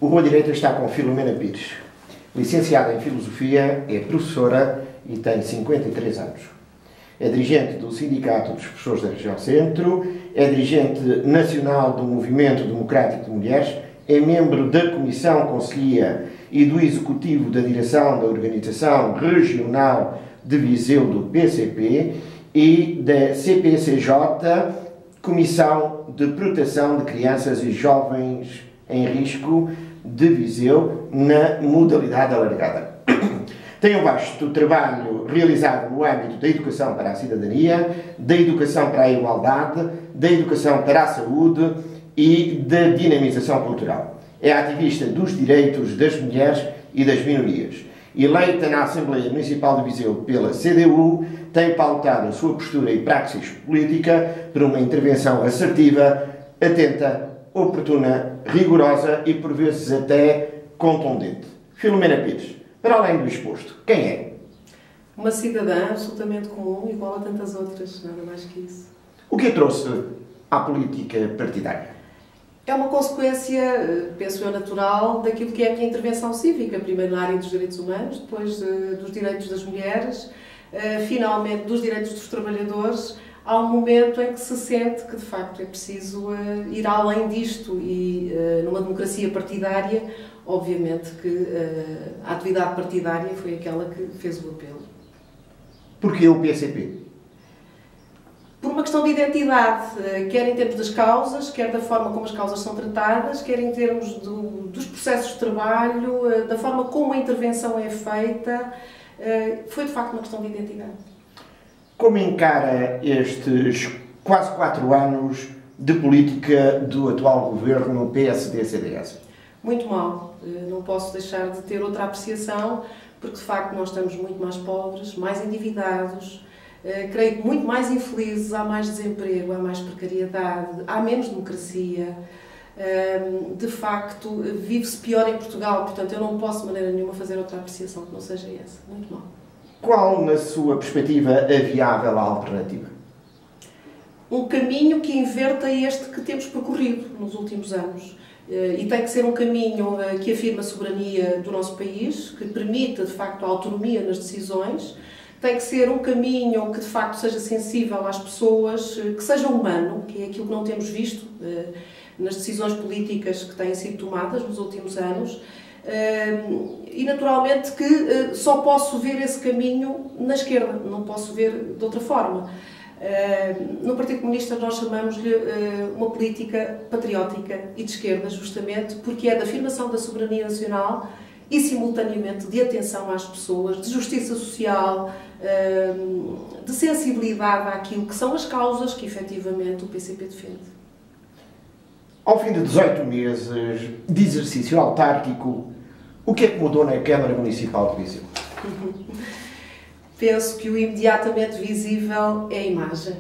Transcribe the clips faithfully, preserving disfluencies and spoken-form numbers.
O Rua Direita está com Filomena Pires. Licenciada em Filosofia, é professora e tem cinquenta e três anos. É dirigente do Sindicato dos Professores da Região Centro, é dirigente nacional do Movimento Democrático de Mulheres, é membro da Comissão Conselhia e do Executivo da Direção da Organização Regional de Viseu do P C P e da C P C J, Comissão de Proteção de Crianças e Jovens em Risco de Viseu, na modalidade alargada. Tem um vasto trabalho realizado no âmbito da educação para a cidadania, da educação para a igualdade, da educação para a saúde e da dinamização cultural. É ativista dos direitos das mulheres e das minorias. Eleita na Assembleia Municipal de Viseu pela C D U, tem pautado a sua postura e praxis política por uma intervenção assertiva, atenta, oportuna, rigorosa e, por vezes, até contundente. Filomena Pires, para além do exposto, quem é? Uma cidadã absolutamente comum, igual a tantas outras, nada mais que isso. O que a trouxe à política partidária? É uma consequência, penso eu, natural daquilo que é a minha intervenção cívica, primeiro na área dos direitos humanos, depois dos direitos das mulheres, finalmente dos direitos dos trabalhadores. Há um momento em que se sente que, de facto, é preciso uh, ir além disto e, uh, numa democracia partidária, obviamente que uh, a atividade partidária foi aquela que fez o apelo. Porquê o P C P? Por uma questão de identidade, uh, quer em termos das causas, quer da forma como as causas são tratadas, quer em termos do, dos processos de trabalho, uh, da forma como a intervenção é feita, uh, foi, de facto, uma questão de identidade. Como encara estes quase quatro anos de política do atual governo P S D C D S? Muito mal. Não posso deixar de ter outra apreciação, porque de facto nós estamos muito mais pobres, mais endividados, creio que muito mais infelizes, há mais desemprego, há mais precariedade, há menos democracia. De facto, vive-se pior em Portugal, portanto eu não posso de maneira nenhuma fazer outra apreciação que não seja essa. Muito mal. Qual, na sua perspectiva, a viável alternativa? Um caminho que inverta este que temos percorrido nos últimos anos. E tem que ser um caminho que afirme a soberania do nosso país, que permita, de facto, a autonomia nas decisões. Tem que ser um caminho que, de facto, seja sensível às pessoas, que seja humano, que é aquilo que não temos visto nas decisões políticas que têm sido tomadas nos últimos anos. Uh, e naturalmente que uh, só posso ver esse caminho na esquerda, não posso ver de outra forma. Uh, no Partido Comunista nós chamamos-lhe uh, uma política patriótica e de esquerda, justamente porque é da afirmação da soberania nacional e simultaneamente de atenção às pessoas, de justiça social, uh, de sensibilidade àquilo que são as causas que efetivamente o P C P defende. Ao fim de dezoito meses de exercício autárquico, o que é que mudou na Câmara Municipal de Viseu? Penso que o imediatamente visível é a imagem.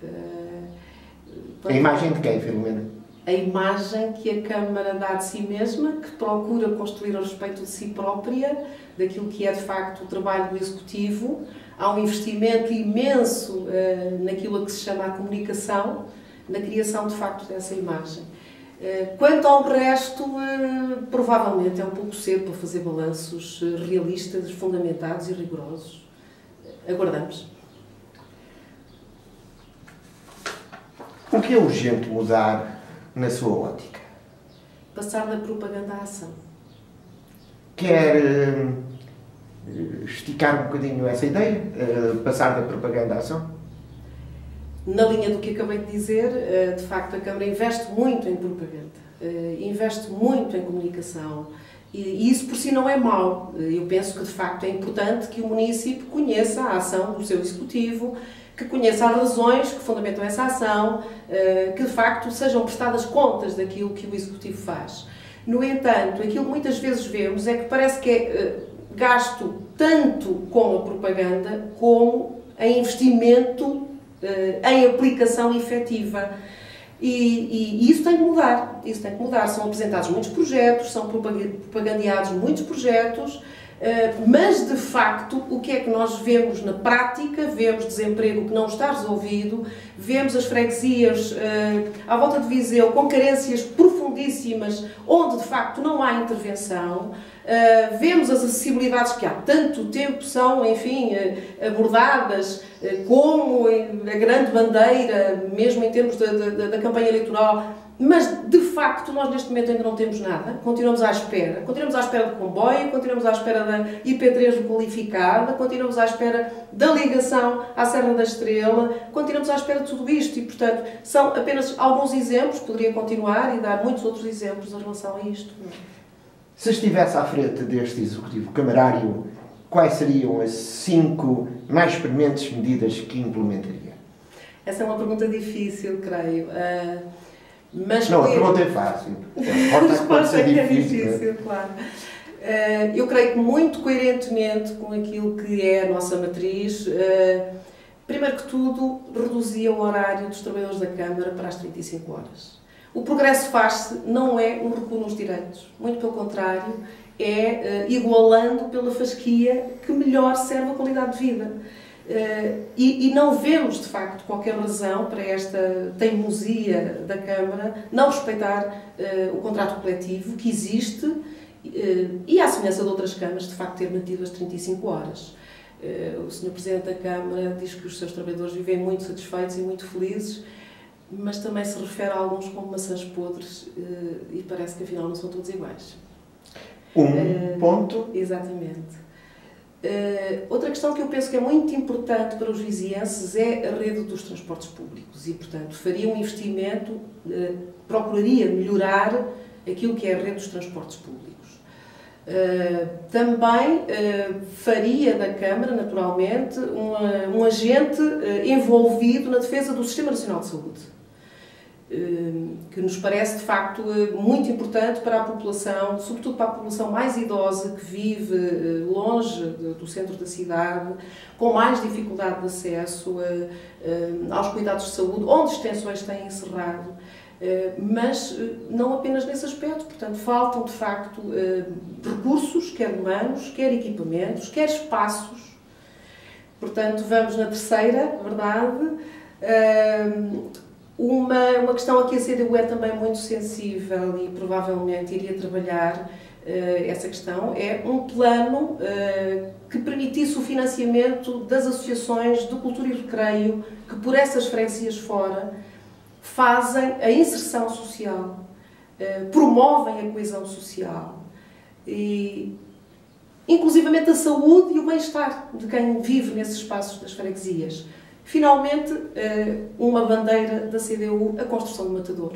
A imagem de quem, Filomena? A imagem que a Câmara dá de si mesma, que procura construir a respeito de si própria, daquilo que é de facto o trabalho do Executivo. Há um investimento imenso uh, naquilo a que se chama a comunicação, na criação de facto dessa imagem. Quanto ao resto, provavelmente é um pouco cedo para fazer balanços realistas, fundamentados e rigorosos. Aguardamos. O que é urgente mudar na sua ótica? Passar da propaganda à ação. Quer uh, esticar um bocadinho essa ideia? Uh, passar da propaganda à ação? Na linha do que acabei de dizer, de facto a Câmara investe muito em propaganda, investe muito em comunicação e isso por si não é mau. Eu penso que de facto é importante que o município conheça a ação do seu Executivo, que conheça as razões que fundamentam essa ação, que de facto sejam prestadas contas daquilo que o Executivo faz. No entanto, aquilo que muitas vezes vemos é que parece que é gasto tanto com a propaganda como em investimento em aplicação efetiva. E, e, e isso tem que mudar, isso tem que mudar. São apresentados muitos projetos, são propagandeados muitos projetos, mas de facto o que é que nós vemos na prática? Vemos desemprego que não está resolvido, vemos as freguesias à volta de Viseu com carências profundas profundíssimas, onde de facto não há intervenção. Uh, vemos as acessibilidades que há tanto tempo são, enfim, uh, abordadas uh, como a grande bandeira, mesmo em termos da, da, da campanha eleitoral, mas de facto nós neste momento ainda não temos nada, continuamos à espera, continuamos à espera do comboio, continuamos à espera da I P três qualificada, continuamos à espera da ligação à Serra da Estrela, continuamos à espera de tudo isto e, portanto, são apenas alguns exemplos, poderia continuar e dar muitos outros exemplos em relação a isto. Se estivesse à frente deste Executivo Camarário, quais seriam as cinco mais prementes medidas que implementaria? Essa é uma pergunta difícil, creio. Uh, mas não, a pergunta é fácil. A resposta é que é difícil, claro. Uh, eu creio que muito coerentemente com aquilo que é a nossa matriz, uh, primeiro que tudo, reduzia o horário dos trabalhadores da Câmara para as trinta e cinco horas. O progresso faz-se, não é um recuo nos direitos, muito pelo contrário, é uh, igualando pela fasquia que melhor serve a qualidade de vida. Uh, e, e não vemos, de facto, qualquer razão para esta teimosia da Câmara não respeitar uh, o contrato coletivo que existe uh, e, à semelhança de outras câmaras, de facto, ter mantido as trinta e cinco horas. Uh, o senhor Presidente da Câmara diz que os seus trabalhadores vivem muito satisfeitos e muito felizes, mas também se refere a alguns como maçãs podres uh, e parece que afinal não são todos iguais. Um uh, ponto. Exatamente. Uh, outra questão que eu penso que é muito importante para os vizienses é a rede dos transportes públicos e, portanto, faria um investimento, uh, procuraria melhorar aquilo que é a rede dos transportes públicos. Uh, também uh, faria da Câmara, naturalmente, uma, um agente uh, envolvido na defesa do Sistema Nacional de Saúde, que nos parece, de facto, muito importante para a população, sobretudo para a população mais idosa, que vive longe do centro da cidade, com mais dificuldade de acesso aos cuidados de saúde, onde extensões têm encerrado, mas não apenas nesse aspecto. Portanto, faltam, de facto, recursos, quer humanos, quer equipamentos, quer espaços. Portanto, vamos na terceira, verdade. Uma, uma questão a que a C D U é também muito sensível e provavelmente iria trabalhar uh, essa questão é um plano uh, que permitisse o financiamento das associações de cultura e recreio que por essas freguesias fora fazem a inserção social, uh, promovem a coesão social e inclusivamente a saúde e o bem-estar de quem vive nesses espaços das freguesias. Finalmente, uma bandeira da C D U, a construção do matadouro.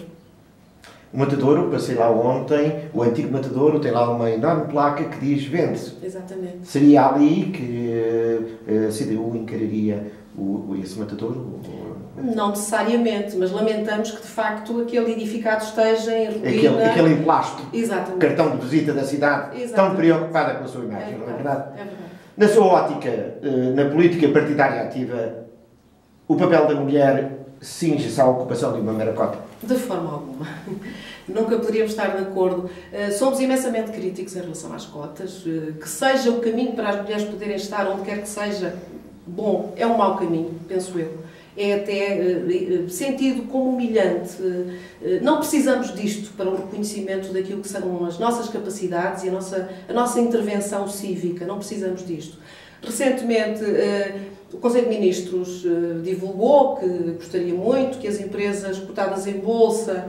O matadouro, passei lá ontem, o antigo matadouro tem lá uma enorme placa que diz vende-se. Exatamente. Seria ali que a C D U encararia o, esse matadouro? Não necessariamente, mas lamentamos que de facto aquele edificado esteja em ruína. Aquele, aquele emplasto, exatamente, cartão de visita da cidade, exatamente, tão preocupada com a sua imagem, é verdade, não é verdade? É verdade. Na sua ótica, na política partidária ativa, o papel da mulher cinge-se à ocupação de uma mera cota? De forma alguma. Nunca poderíamos estar de acordo. Somos imensamente críticos em relação às cotas. Que seja o caminho para as mulheres poderem estar onde quer que seja, bom, é um mau caminho, penso eu. É até sentido como humilhante. Não precisamos disto para o reconhecimento daquilo que são as nossas capacidades e a nossa, a nossa intervenção cívica. Não precisamos disto. Recentemente, o Conselho de Ministros uh, divulgou que gostaria muito que as empresas cotadas em bolsa,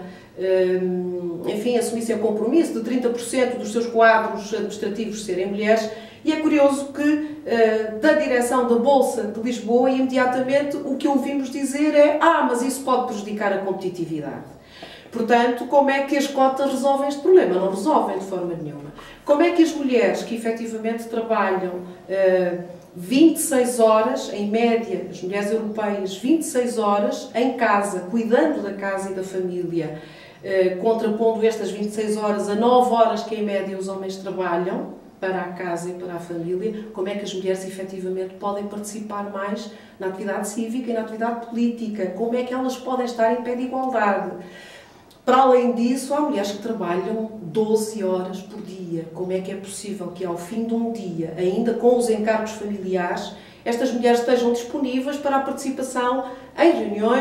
uh, enfim, assumissem o compromisso de trinta por cento dos seus quadros administrativos serem mulheres, e é curioso que uh, da direção da Bolsa de Lisboa, imediatamente o que ouvimos dizer é ah, mas isso pode prejudicar a competitividade. Portanto, como é que as cotas resolvem este problema? Não resolvem de forma nenhuma. Como é que as mulheres que efetivamente trabalham uh, vinte e seis horas, em média, as mulheres europeias, vinte e seis horas em casa, cuidando da casa e da família, eh, contrapondo estas vinte e seis horas a nove horas que em média os homens trabalham para a casa e para a família, como é que as mulheres efetivamente podem participar mais na atividade cívica e na atividade política? Como é que elas podem estar em pé de igualdade? Para além disso, há mulheres que trabalham doze horas por dia. Como é que é possível que ao fim de um dia, ainda com os encargos familiares, estas mulheres estejam disponíveis para a participação em reuniões,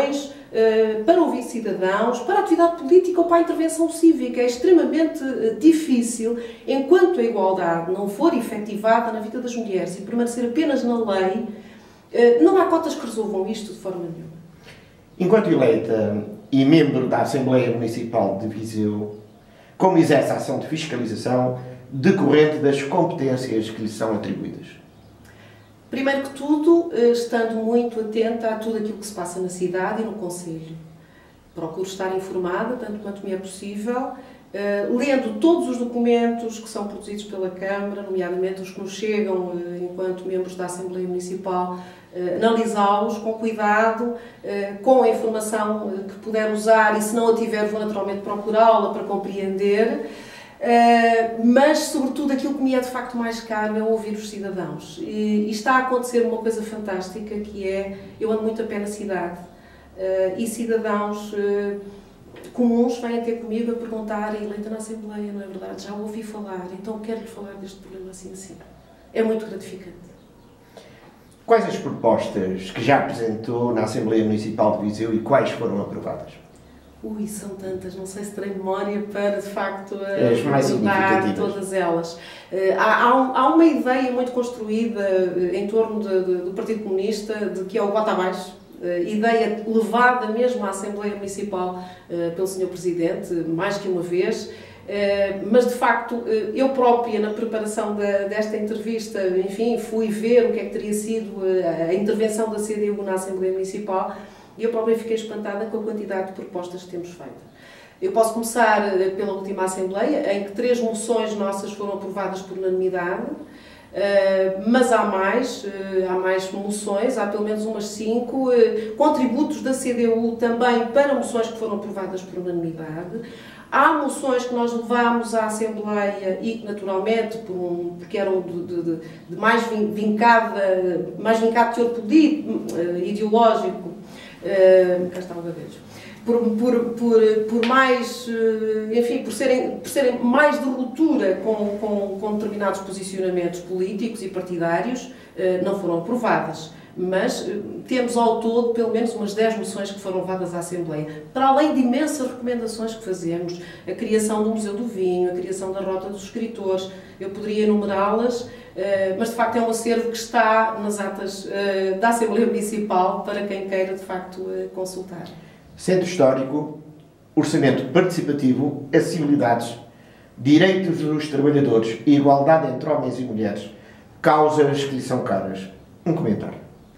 para ouvir cidadãos, para a atividade política ou para a intervenção cívica. É extremamente difícil, enquanto a igualdade não for efetivada na vida das mulheres e permanecer apenas na lei, não há cotas que resolvam isto de forma nenhuma. Enquanto eleita e membro da Assembleia Municipal de Viseu, como exerce a ação de fiscalização decorrente das competências que lhe são atribuídas? Primeiro que tudo, estando muito atenta a tudo aquilo que se passa na cidade e no concelho. Procuro estar informada, tanto quanto me é possível, lendo todos os documentos que são produzidos pela Câmara, nomeadamente os que nos chegam enquanto membros da Assembleia Municipal, analisá-los com cuidado, com a informação que puder usar, e se não a tiver vou naturalmente procurá-la para compreender. Uh, mas, sobretudo, aquilo que me é de facto mais caro é ouvir os cidadãos. E, e está a acontecer uma coisa fantástica, que é, eu ando muito a pé na cidade, uh, e cidadãos uh, comuns vêm ter comigo a perguntar, eleita na Assembleia, não é verdade? Já ouvi falar, então quero-lhe falar deste problema assim assim. É muito gratificante. Quais as propostas que já apresentou na Assembleia Municipal de Viseu e quais foram aprovadas? Ui, são tantas, não sei se terei memória para, de facto, as mais significativas. Todas elas. Há, há, um, há uma ideia muito construída em torno de, de, do Partido Comunista, de que é o bota abaixo, ideia levada mesmo à Assembleia Municipal pelo senhor Presidente, mais que uma vez, mas, de facto, eu própria, na preparação da, desta entrevista, enfim, fui ver o que é que teria sido a intervenção da C D U na Assembleia Municipal, e eu própria fiquei espantada com a quantidade de propostas que temos feito. Eu posso começar pela última Assembleia, em que três moções nossas foram aprovadas por unanimidade, mas há mais, há mais moções, há pelo menos umas cinco, contributos da C D U também para moções que foram aprovadas por unanimidade. Há moções que nós levámos à Assembleia e que, naturalmente, por um, porque eram de, de, de mais vincada, mais vincado teor político, ideológico, Uh, cá está o gavejo. Por, por, por, por mais, uh, enfim, por serem, por serem mais de ruptura com, com, com determinados posicionamentos políticos e partidários, uh, não foram aprovadas. Mas uh, temos ao todo pelo menos umas dez moções que foram levadas à Assembleia. Para além de imensas recomendações que fazemos, a criação do Museu do Vinho, a criação da Rota dos Escritores, eu poderia enumerá-las, Uh, mas de facto é um acervo que está nas atas uh, da Assembleia Municipal para quem queira de facto uh, consultar. Centro Histórico, orçamento participativo, acessibilidades, direitos dos trabalhadores e igualdade entre homens e mulheres, causas que lhe são caras. Um comentário.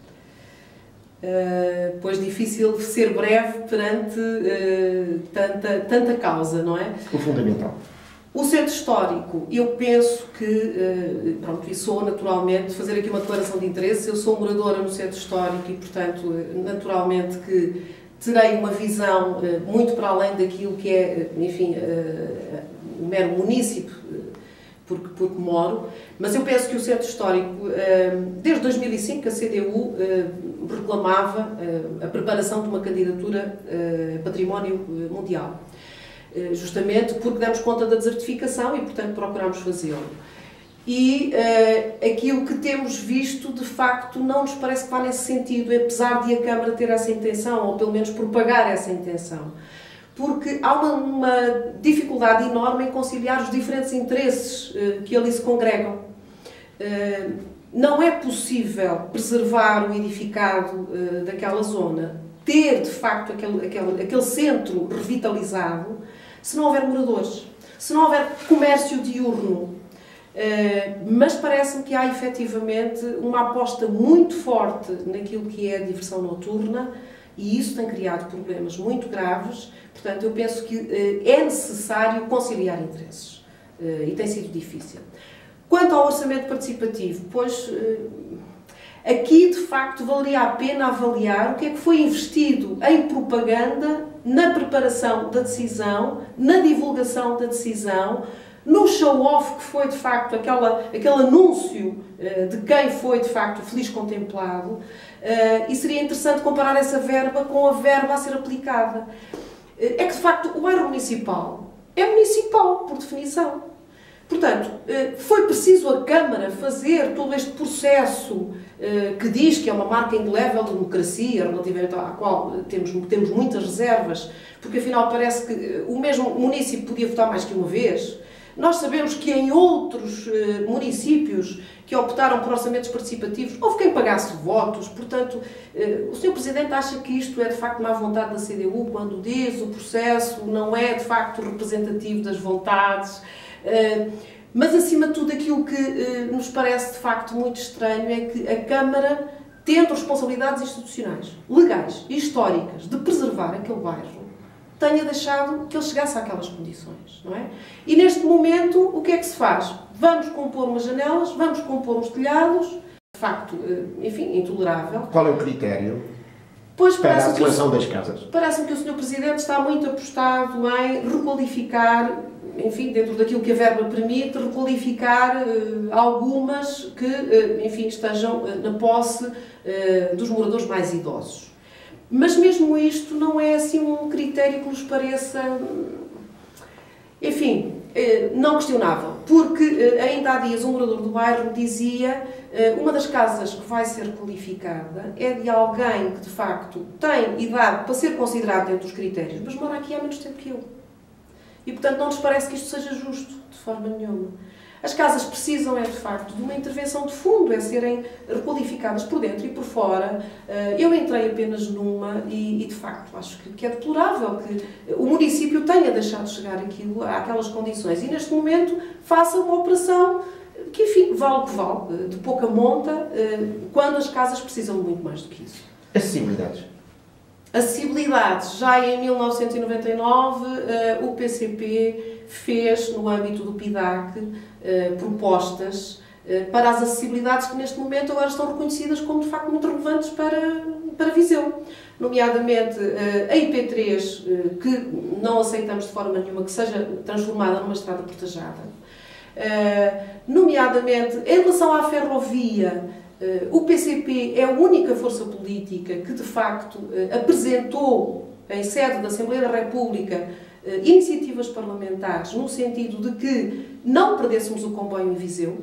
Uh, pois difícil ser breve perante uh, tanta, tanta causa, não é? O fundamental. O Centro Histórico, eu penso que, pronto, e sou naturalmente, fazer aqui uma declaração de interesse, eu sou moradora no Centro Histórico e, portanto, naturalmente que terei uma visão muito para além daquilo que é, enfim, o mero município, porque, porque moro, mas eu penso que o Centro Histórico, desde dois mil e cinco, a C D U reclamava a preparação de uma candidatura a património mundial. Justamente porque damos conta da desertificação e, portanto, procuramos fazê-lo. E uh, aquilo que temos visto, de facto, não nos parece que vá nesse sentido, apesar de a Câmara ter essa intenção, ou pelo menos propagar essa intenção. Porque há uma, uma dificuldade enorme em conciliar os diferentes interesses uh, que ali se congregam. Uh, não é possível preservar o edificado uh, daquela zona, ter, de facto, aquele, aquele, aquele centro revitalizado, se não houver moradores, se não houver comércio diurno. Uh, mas parece-me que há efetivamente uma aposta muito forte naquilo que é a diversão noturna e isso tem criado problemas muito graves. Portanto, eu penso que uh, é necessário conciliar interesses uh, e tem sido difícil. Quanto ao orçamento participativo, pois uh, aqui de facto valeria a pena avaliar o que é que foi investido em propaganda, na preparação da decisão, na divulgação da decisão, no show-off que foi de facto aquela, aquele anúncio uh, de quem foi de facto o feliz contemplado, uh, e seria interessante comparar essa verba com a verba a ser aplicada. Uh, é que de facto o bairro municipal é municipal, por definição. Portanto, foi preciso a Câmara fazer todo este processo que diz que é uma marca indelével de democracia, relativamente à qual temos, temos muitas reservas, porque afinal parece que o mesmo município podia votar mais que uma vez. Nós sabemos que em outros municípios que optaram por orçamentos participativos, houve quem pagasse votos, portanto, o senhor Presidente acha que isto é de facto má vontade da C D U, quando diz o processo não é de facto representativo das vontades, mas acima de tudo aquilo que nos parece de facto muito estranho é que a Câmara, tendo responsabilidades institucionais, legais e históricas de preservar aquele bairro, tenha deixado que ele chegasse àquelas condições, não é? E neste momento, o que é que se faz? Vamos compor umas janelas, vamos compor uns telhados, de facto, enfim, intolerável. Qual é o critério pois para a parece seleção das casas? Parece-me que o senhor Presidente está muito apostado em requalificar, enfim, dentro daquilo que a verba permite, requalificar uh, algumas que, uh, enfim, estejam uh, na posse uh, dos moradores mais idosos. Mas mesmo isto não é assim um critério que nos pareça, enfim, não questionável, porque ainda há dias um morador do bairro dizia uma das casas que vai ser qualificada é de alguém que de facto tem idade para ser considerado dentro dos critérios, mas mora aqui há menos tempo que eu. E portanto não nos parece que isto seja justo, de forma nenhuma. As casas precisam, é de facto, de uma intervenção de fundo, é serem requalificadas por dentro e por fora. Eu entrei apenas numa e, e de facto, acho que é deplorável que o município tenha deixado chegar aquilo, àquelas condições. E neste momento faça uma operação que, enfim, vale o que vale, de pouca monta, quando as casas precisam de muito mais do que isso. Acessibilidades. Acessibilidades. Já em mil novecentos e noventa e nove, o P C P fez, no âmbito do P I D A C, propostas para as acessibilidades que neste momento agora estão reconhecidas como de facto muito relevantes para, para Viseu. Nomeadamente a I P três, que não aceitamos de forma nenhuma que seja transformada numa estrada portajada. Nomeadamente, em relação à ferrovia, o P C P é a única força política que de facto apresentou em sede da Assembleia da República iniciativas parlamentares no sentido de que não perdêssemos o comboio em Viseu,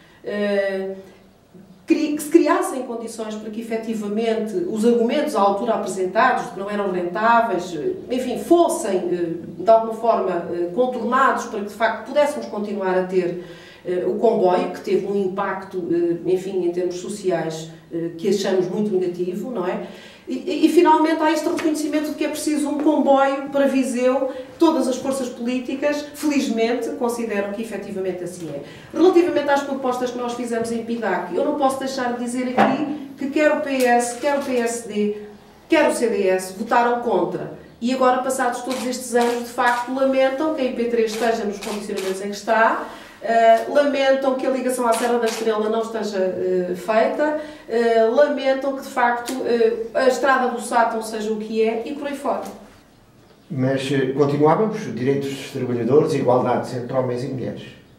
que se criassem condições para que efetivamente os argumentos à altura apresentados, que não eram rentáveis, enfim, fossem de alguma forma contornados para que de facto pudéssemos continuar a ter o comboio, que teve um impacto, enfim, em termos sociais, que achamos muito negativo, não é? E, e, e finalmente há este reconhecimento de que é preciso um comboio para Viseu. Todas as forças políticas, felizmente, consideram que efetivamente assim é. Relativamente às propostas que nós fizemos em P I D A C, eu não posso deixar de dizer aqui que quer o P S, quer o P S D, quer o C D S votaram contra. E agora, passados todos estes anos, de facto, lamentam que a I P três esteja nos condicionamentos em que está. Uh, lamentam que a ligação à Serra da Estrela não esteja uh, feita, uh, lamentam que de facto uh, a estrada do Sátão seja o que é e por aí fora. Mas uh, continuávamos, direitos dos trabalhadores e igualdade entre homens e mulheres.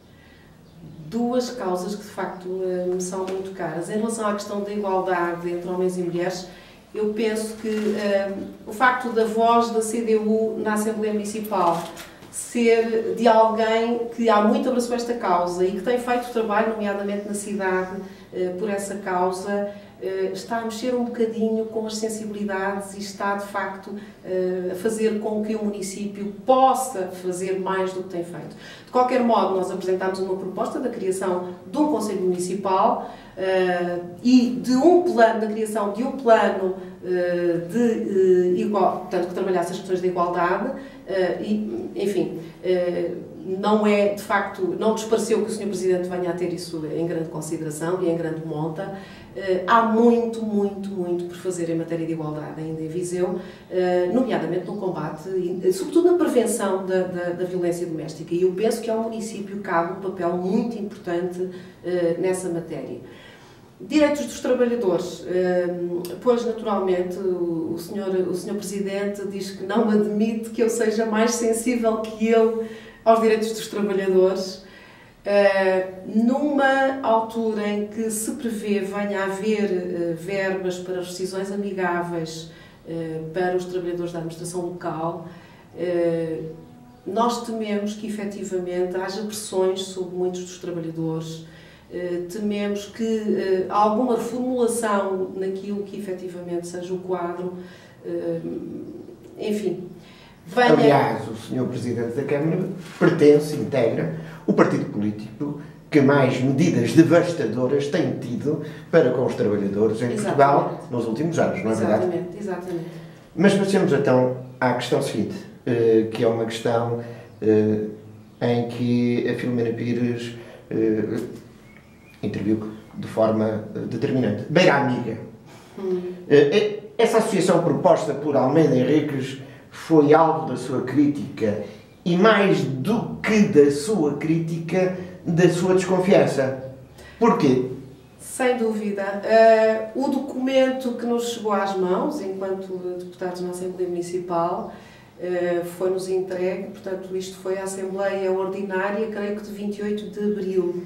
Duas causas que de facto uh, me são muito caras. Em relação à questão da igualdade entre homens e mulheres, eu penso que uh, o facto da voz da C D U na Assembleia Municipal ser de alguém que há muito abraçou esta causa e que tem feito trabalho, nomeadamente na cidade, por essa causa, está a mexer um bocadinho com as sensibilidades e está, de facto, a fazer com que o município possa fazer mais do que tem feito. De qualquer modo, nós apresentámos uma proposta da criação de um Conselho Municipal e de um plano, da criação de um plano de igual, portanto, que trabalhasse as questões da igualdade. Uh, e, enfim, uh, não é, de facto, não nos pareceu que o senhor Presidente venha a ter isso em grande consideração e em grande monta. Uh, há muito, muito, muito por fazer em matéria de igualdade ainda em Viseu, uh, nomeadamente no combate, e, sobretudo na prevenção da, da, da violência doméstica. E eu penso que ao município cabe um papel muito importante uh, nessa matéria. Direitos dos trabalhadores. Pois, naturalmente, o senhor, o senhor Presidente diz que não admite que eu seja mais sensível que ele aos direitos dos trabalhadores. Numa altura em que se prevê venha a haver verbas para rescisões amigáveis para os trabalhadores da administração local, nós tememos que efetivamente haja pressões sobre muitos dos trabalhadores, tememos que alguma reformulação naquilo que efetivamente seja o quadro, enfim, venha... Aliás, o senhor Presidente da Câmara pertence, integra, o partido político que mais medidas devastadoras tem tido para com os trabalhadores em Exatamente. Portugal nos últimos anos, não é exatamente, verdade? Exatamente. Mas passemos então à questão seguinte, que é uma questão em que a Filomena Pires interviu de forma determinante. Beira Amiga. Hum. Essa associação proposta por Almeida Henriques foi alvo da sua crítica e, mais do que da sua crítica, da sua desconfiança. Porquê? Sem dúvida. Uh, o documento que nos chegou às mãos, enquanto deputados na Assembleia Municipal, uh, foi-nos entregue, portanto, isto foi a Assembleia Ordinária, creio que de vinte e oito de abril.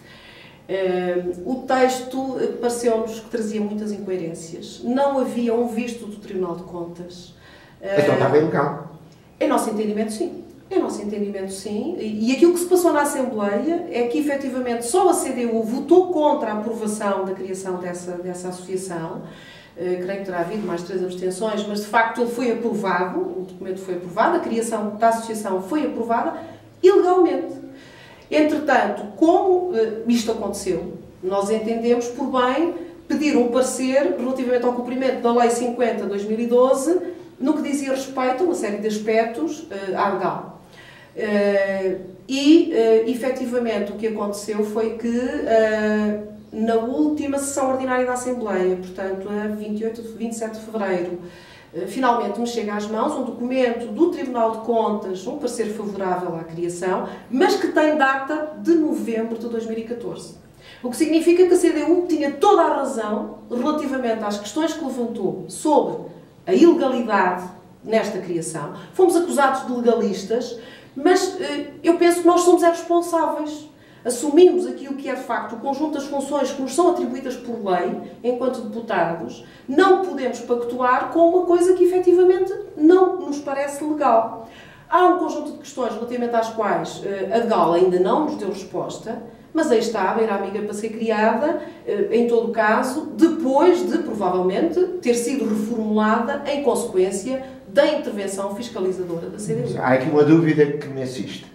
Uh, o texto pareceu-nos que trazia muitas incoerências. Não havia um visto do Tribunal de Contas. Uh, então estava ilegal? Em nosso entendimento, sim. Em nosso entendimento, sim. E aquilo que se passou na Assembleia é que, efetivamente, só a C D U votou contra a aprovação da criação dessa, dessa associação. Uh, creio que terá havido mais três abstenções, mas, de facto, ele foi aprovado, o documento foi aprovado, a criação da associação foi aprovada ilegalmente. Entretanto, como uh, isto aconteceu, nós entendemos por bem pedir um parecer relativamente ao cumprimento da Lei cinquenta de dois mil e doze, no que dizia respeito a uma série de aspectos uh, à legal. Uh, e, uh, efetivamente, o que aconteceu foi que, uh, na última sessão ordinária da Assembleia, portanto, a vinte e oito, vinte e sete de fevereiro, uh, finalmente me chega às mãos um documento do Tribunal de Contas, um parecer favorável à criação, mas que tem data de novembro de dois mil e catorze. O que significa que a C D U tinha toda a razão relativamente às questões que levantou sobre a ilegalidade nesta criação. Fomos acusados de legalistas, mas eh, eu penso que nós somos é responsáveis. Assumimos aquilo que é, de facto, o conjunto das funções que nos são atribuídas por lei, enquanto deputados. Não podemos pactuar com uma coisa que, efetivamente, não nos parece legal. Há um conjunto de questões relativamente às quais eh, a DGAL ainda não nos deu resposta, mas aí está a Beira Amiga para ser criada, em todo o caso, depois de, provavelmente, ter sido reformulada em consequência da intervenção fiscalizadora da C D U. Há aqui uma dúvida que me assiste.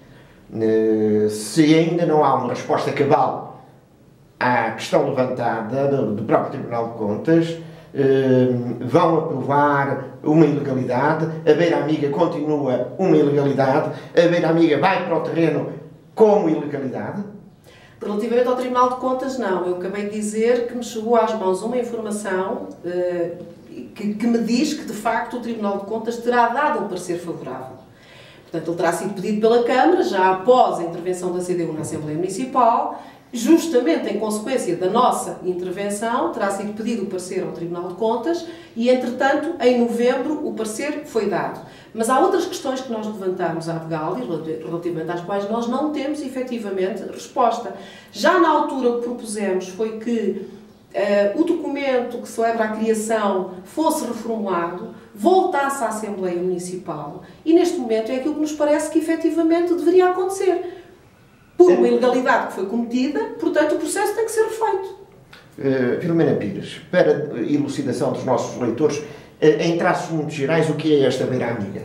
Se ainda não há uma resposta cabal à questão levantada do próprio Tribunal de Contas, vão aprovar uma ilegalidade, a Beira Amiga continua uma ilegalidade, a Beira Amiga vai para o terreno como ilegalidade? Relativamente ao Tribunal de Contas, não. Eu acabei de dizer que me chegou às mãos uma informação uh, que, que me diz que, de facto, o Tribunal de Contas terá dado um parecer favorável. Portanto, ele terá sido pedido pela Câmara, já após a intervenção da C D U na Assembleia Municipal, justamente em consequência da nossa intervenção, terá sido pedido o parecer ao Tribunal de Contas e, entretanto, em novembro, o parecer foi dado. Mas há outras questões que nós levantamos à DGAL e relativamente às quais nós não temos, efetivamente, resposta. Já na altura o que propusemos foi que uh, o documento que celebra a criação fosse reformulado, voltasse à Assembleia Municipal e, neste momento, é aquilo que nos parece que, efetivamente, deveria acontecer. Por uma ilegalidade que foi cometida, portanto, o processo tem que ser refeito. Uh, Filomena Pires, para elucidação dos nossos leitores, em traços muito gerais, o que é esta Beira Amiga?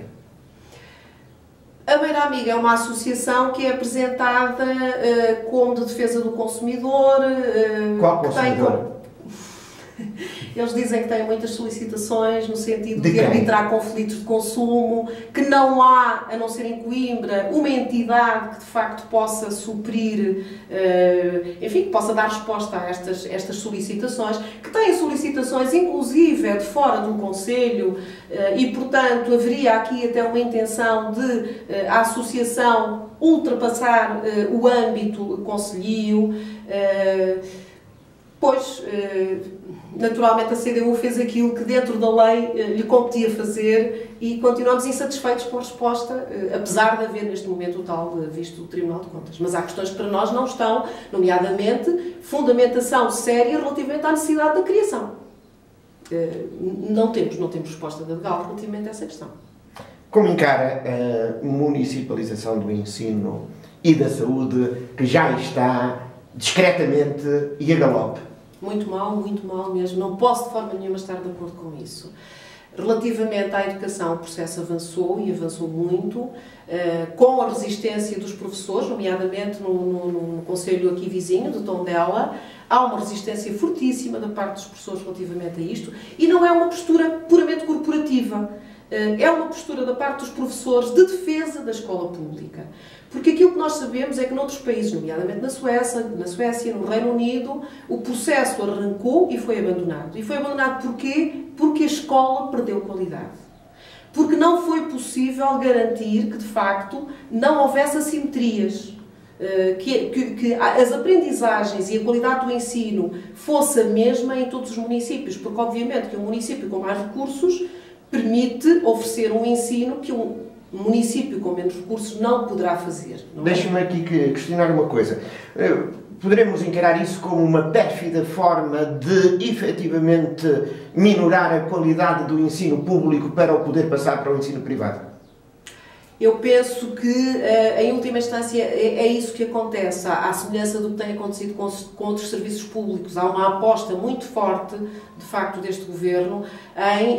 A Beira Amiga é uma associação que é apresentada uh, como de defesa do consumidor. Uh, Qual consumidor? Tem... Eles dizem que têm muitas solicitações no sentido de, de arbitrar conflitos de consumo, que não há, a não ser em Coimbra, uma entidade que de facto possa suprir, uh, enfim, que possa dar resposta a estas, estas solicitações, que têm solicitações inclusive de fora do Conselho uh, e, portanto, haveria aqui até uma intenção de uh, a associação ultrapassar uh, o âmbito conselhio. Uh, Pois, naturalmente, a C D U fez aquilo que dentro da lei lhe competia fazer e continuamos insatisfeitos com a resposta, apesar de haver neste momento o tal visto do Tribunal de Contas. Mas há questões que para nós não estão, nomeadamente, fundamentação séria relativamente à necessidade da criação. Não temos, não temos resposta da DGAL relativamente a essa questão. Como encara a municipalização do ensino e da saúde, que já está discretamente e a galope? Muito mal, muito mal mesmo. Não posso de forma nenhuma estar de acordo com isso. Relativamente à educação, o processo avançou e avançou muito, com a resistência dos professores, nomeadamente no, no, no Conselho aqui vizinho, de Tondela. Há uma resistência fortíssima da parte dos professores relativamente a isto, e não é uma postura puramente corporativa. É uma postura da parte dos professores de defesa da escola pública. Porque aquilo que nós sabemos é que noutros países, nomeadamente na Suécia, na Suécia, no Reino Unido, o processo arrancou e foi abandonado. E foi abandonado porquê? Porque a escola perdeu qualidade. Porque não foi possível garantir que, de facto, não houvesse assimetrias. Que, que, que as aprendizagens e a qualidade do ensino fosse a mesma em todos os municípios. Porque, obviamente, que um município com mais recursos permite oferecer um ensino que um município com menos recursos não poderá fazer. É? Deixe-me aqui questionar uma coisa. Poderemos encarar isso como uma pérfida forma de, efetivamente, minorar a qualidade do ensino público para o poder passar para o ensino privado? Eu penso que, em última instância, é isso que acontece. À semelhança do que tem acontecido com outros serviços públicos, há uma aposta muito forte, de facto, deste governo em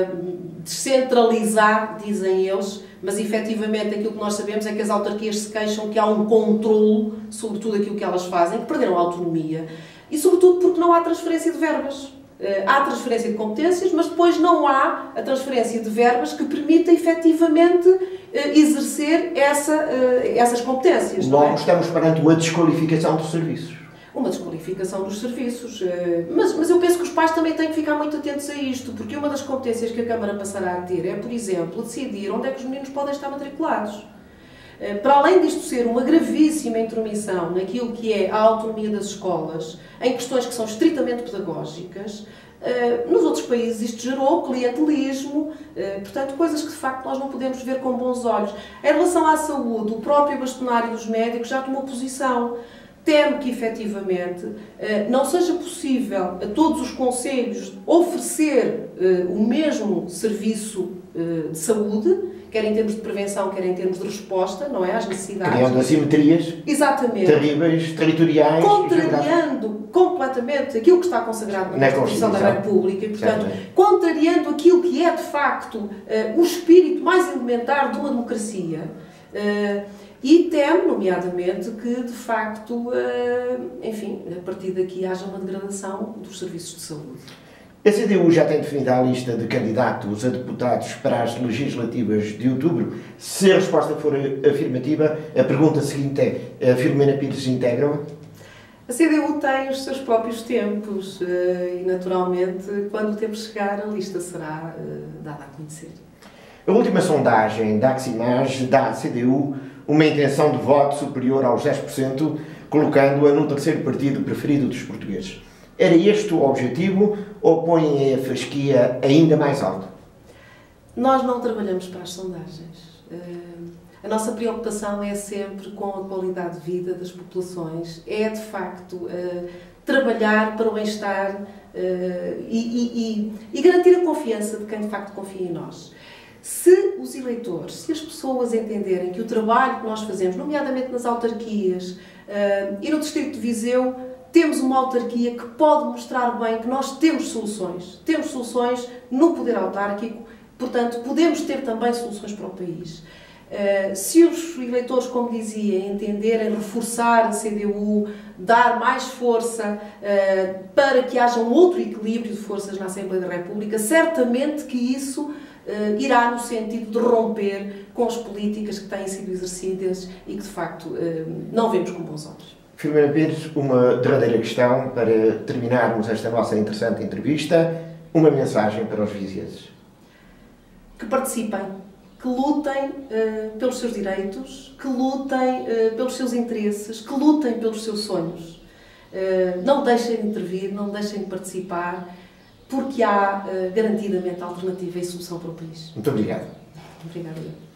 descentralizar, dizem eles, mas efetivamente aquilo que nós sabemos é que as autarquias se queixam que há um controle sobre tudo aquilo que elas fazem, que perderam a autonomia, e sobretudo porque não há transferência de verbas. Há transferência de competências, mas depois não há a transferência de verbas que permita efetivamente exercer essa, essas competências. Logo, não é? Estamos perante uma desqualificação dos serviços. Uma desqualificação dos serviços. Mas, mas eu penso que os pais também têm que ficar muito atentos a isto, porque uma das competências que a Câmara passará a ter é, por exemplo, decidir onde é que os meninos podem estar matriculados. Para além disto ser uma gravíssima intromissão naquilo que é a autonomia das escolas, em questões que são estritamente pedagógicas, nos outros países isto gerou clientelismo, portanto, coisas que de facto nós não podemos ver com bons olhos. Em relação à saúde, o próprio bastonário dos médicos já tomou posição. Temo que, efetivamente, não seja possível a todos os concelhos oferecer o mesmo serviço de saúde, quer em termos de prevenção, quer em termos de resposta, não é, às necessidades. Criando assimetrias Exatamente. terríveis, territoriais. Contrariando completamente aquilo que está consagrado na, na Constituição da República e, portanto, certo. contrariando aquilo que é, de facto, uh, o espírito mais elementar de uma democracia. Uh, e temo, nomeadamente, que, de facto, uh, enfim, a partir daqui haja uma degradação dos serviços de saúde. A C D U já tem definida a lista de candidatos a deputados para as legislativas de outubro. Se a resposta for afirmativa, a pergunta seguinte é: a Filomena Pires integra-a? A C D U tem os seus próprios tempos e, naturalmente, quando o tempo chegar, a lista será dada a conhecer. A última sondagem da Aximage dá à C D U uma intenção de voto superior aos dez por cento, colocando-a no terceiro partido preferido dos portugueses. Era este o objetivo ou põem a fasquia ainda mais alto? Nós não trabalhamos para as sondagens. A nossa preocupação é sempre com a qualidade de vida das populações. É, de facto, trabalhar para o bem-estar e, e, e garantir a confiança de quem, de facto, confia em nós. Se os eleitores, se as pessoas entenderem que o trabalho que nós fazemos, nomeadamente nas autarquias e no Distrito de Viseu, temos uma autarquia que pode mostrar bem que nós temos soluções. Temos soluções no poder autárquico, portanto, podemos ter também soluções para o país. Uh, se os eleitores, como dizia, entenderem reforçar a C D U, dar mais força uh, para que haja um outro equilíbrio de forças na Assembleia da República, certamente que isso uh, irá no sentido de romper com as políticas que têm sido exercidas e que, de facto, uh, não vemos com bons olhos. Filomena Pires, uma derradeira questão para terminarmos esta nossa interessante entrevista. Uma mensagem para os vizienses. Que participem, que lutem uh, pelos seus direitos, que lutem uh, pelos seus interesses, que lutem pelos seus sonhos. Uh, não deixem de intervir, não deixem de participar, porque há uh, garantidamente alternativa e solução para o país. Muito obrigado. Obrigada.